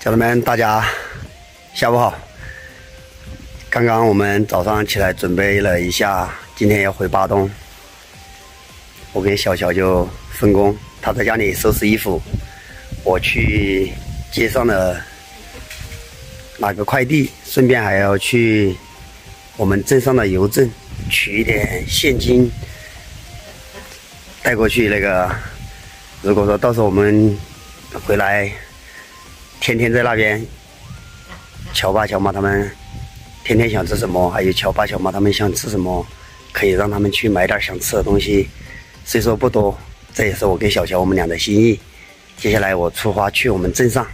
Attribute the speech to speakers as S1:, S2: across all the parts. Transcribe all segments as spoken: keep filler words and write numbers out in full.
S1: 小朋友们，大家下午好。刚刚我们早上起来准备了一下，今天要回巴东。我跟小乔就分工，他在家里收拾衣服，我去街上的拿个快递，顺便还要去我们镇上的邮政取一点现金带过去。那个，如果说到时候我们回来，天天在那边，乔爸乔妈他们天天想吃什么，还有乔爸乔妈他们想吃什么，可以让他们去买点想吃的东西。虽说不多，这也是我跟小乔我们俩的心意。接下来我出发去我们镇上。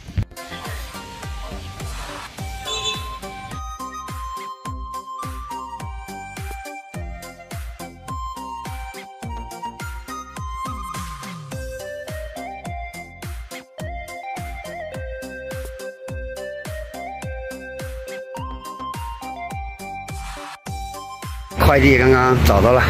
S1: 快递刚刚找到了。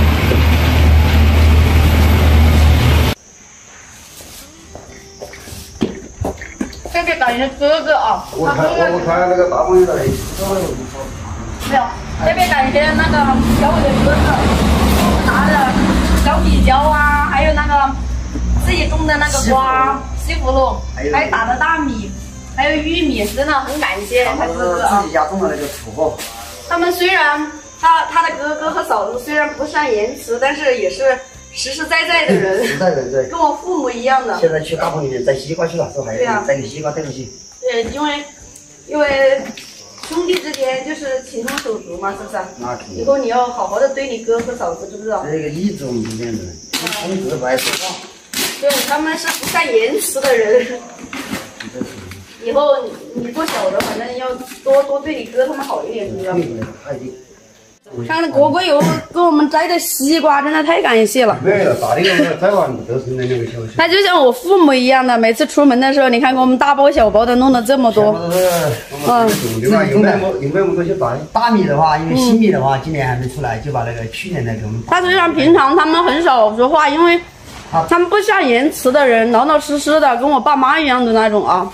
S2: 这个感觉哥哥啊，
S1: 我看我我看那个大朋友在那里，
S2: 没有，这边感觉那个小伟的哥哥拿着小米椒啊，还有那个自己种的那个瓜、西葫芦，还打的大米，还有玉米，真的很感谢他哥哥啊。
S1: 自己家种的那个土货。
S2: 他们虽然他他的哥哥和嫂子虽然不善言辞，但是也是实实在在的人，
S1: 实在的对，
S2: 跟我父母一样的。
S1: 现在去大棚里面摘西瓜去了，说还要摘个西瓜带回去。
S2: 对，因为因为兄弟之间就是情同手足嘛，是不是？
S1: 那肯定。
S2: 以后你要好好的对你哥和嫂子，知不知道？
S1: 这个一直我们是这样的，一直不爱说话。
S2: 对，他们是不善言辞的人。以后你你做小的，反正要多多对你哥他们好一点，知道吗？看果果有给我们摘的西瓜，真的太感谢了。
S1: 没了，大的个摘完都是那两个小小。
S2: 他就像我父母一样的，每次出门的时候，你看给我们大包小包的弄了这么多。
S1: 嗯，有买有买么多些大的。大米的话，因为新米的话，今年还没出来，就把那个去年的给我们。
S2: 他虽然平常他们很少说话，因为他们不善言辞的人，老老实实的，跟我爸妈一样的那种啊。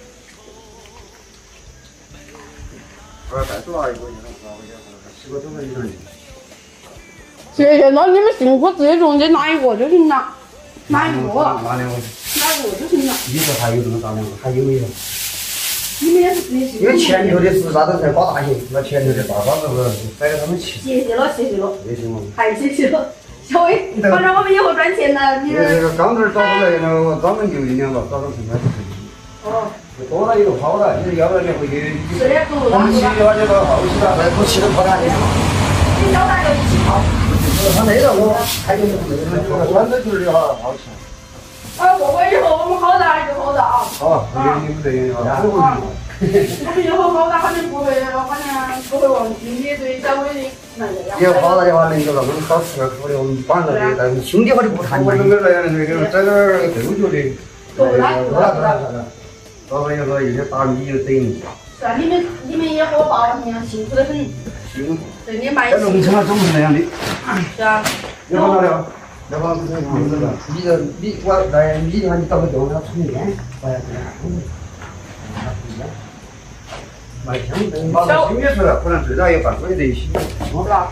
S2: 谢谢，那你们辛苦自己中间拿一个就行了，拿一个，
S1: 拿两个，
S2: 拿一个就行了。
S1: 你说还有这么大两个，还有没有？
S2: 你们也是自己辛苦。
S1: 因为前头的是那都在挂大型，那前头的大把子是摆给他们吃。
S2: 谢谢了，谢谢了，
S1: 谢谢我们，
S2: 太谢谢了，小伟，反正我们以后赚钱了，你
S1: 这个钢头找出来，然后专门就一两个，找到成本就可以。
S2: 哦。
S1: 多了以后好了，你要不然你回去。
S2: 是的，够了。
S1: 我们去的话就到后期了，再不去都跑哪里？
S2: 你小大就一起跑。
S1: 他那个我还有那个酸的就是要好吃。
S2: 啊，过会以后我们好大就好大啊。
S1: 好，你们这样啊。
S2: 我们以后好大，反正不会，反正不会忘记你对小伟的那个呀。
S1: 要好大的话，能够让我们好吃点苦的，我们帮着的，但是兄弟伙就不谈。我那个那样的那个摘点豆角的。
S2: 够了，够了，够了。
S1: 老板要说有些大米有等。
S2: 是啊，你们你们也和我爸爸一样辛苦得很。
S1: 辛苦。
S2: 对，你买。
S1: 在农村啊，总是那样的。
S2: 是啊。
S1: 要不那了，要不这房子了，你这米我来米的话，你找个地方给它充电，哎呀，买香灯，把它清洁出来，可能最少有半个月得洗。
S2: 是吧？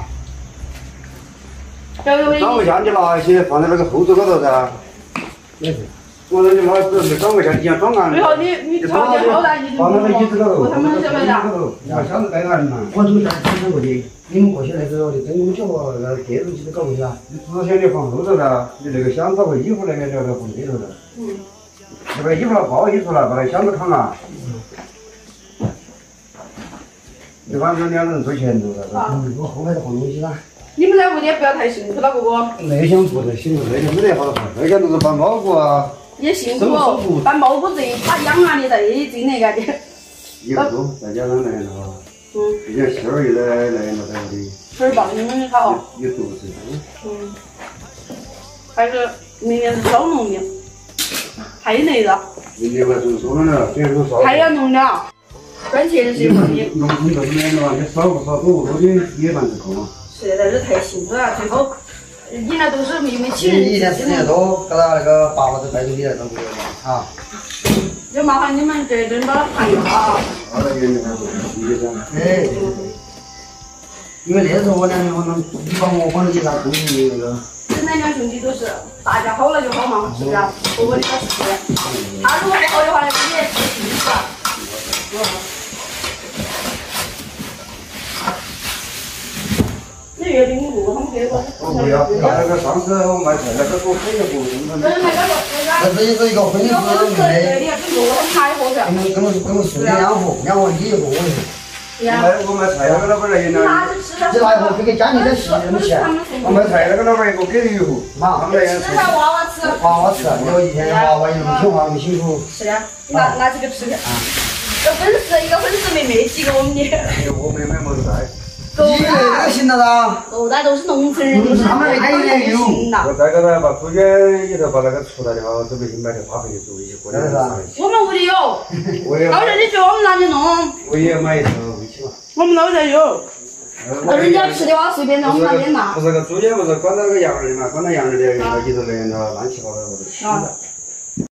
S1: 长不下你拿一些放在那个后座高头噻。没事。我说你拿只是装不下，你想装啊？
S2: 最后你你条件好大，你就
S1: 放那个椅子高头，
S2: 他们晓得呀？
S1: 你要箱子带完嘛？我怎么想提升过去？你们过去来之后，你真我们叫我那这东西都搞不下。你只想你放后头了，你那个箱子和衣服那个你要放里头了。嗯。你把衣服包衣服了，把那箱子扛啊。嗯。一般是两个人坐前头的，嗯，我后面再放东西啦。
S2: 你们在屋里不要太辛苦了，哥哥。
S1: 内箱不得辛苦，内箱没得好多内箱都是搬包裹啊。
S2: 也辛苦哦，搬包裹这一把养啊，你在进那个的。
S1: 有多，再加上那个哈，嗯，毕竟馅儿有的那个在的。
S2: 馅儿棒你们好。
S1: 有肚子。
S2: 嗯。还是明年是烧农的，太累了。
S1: 明年我做烧农了，今年做烧。
S2: 太要弄了，赚钱是一方面。
S1: 弄你这边的话，你烧不烧多多的也蛮够嘛。
S2: 实在是太辛苦了，最后。人家都是没没钱。
S1: 你一天四千多，搞到那个爸爸都带着你来当个啊。
S2: 就麻烦你们这顿把它盘一下啊。
S3: 好了，原来是这样。
S1: 哎，因为那时候我两我们你帮我帮你给他东西那个。
S2: 现在两兄弟都是大家好了就好嘛，是不是？我我的好吃。他如果不好的话，你也吃气死。你月饼不，他们给我。
S3: 我不要，那个上次我买菜那个我肯定不，
S2: 那那个那个。
S1: 那这是一个婚礼是
S2: 对，你要跟我他们开火噻。
S1: 跟我跟我跟我送两盒，两盒你一盒我一盒。
S3: 我我买菜那个老板来人了。
S1: 你拿一盒就给家里的洗人钱。
S3: 我买菜那个老板给我给了一盒，
S1: 妈，
S2: 吃啥娃娃吃？
S1: 娃娃吃，有一天娃娃又那么听话，那么辛苦。
S2: 是的，拿拿几个吃去。这粉丝一个粉丝妹妹几个我们的。
S3: 我妹妹没带。
S1: 你那个行了噻。
S2: 狗蛋都是农村人，
S1: 他们那个也有。
S3: 我再给他把猪圈里头把那个锄头的话，准备买点花肥做一些过年的。
S2: 我们屋里有。
S3: 我也。
S2: 到时候你叫我们拿去弄。
S3: 我也买一头回去嘛。
S2: 我们老家有。那人家吃的话随便让我们那边拿。
S3: 不是个猪圈，不是关到那个羊儿里嘛？关到羊儿里头，里头人了乱七八糟的。
S2: 啊。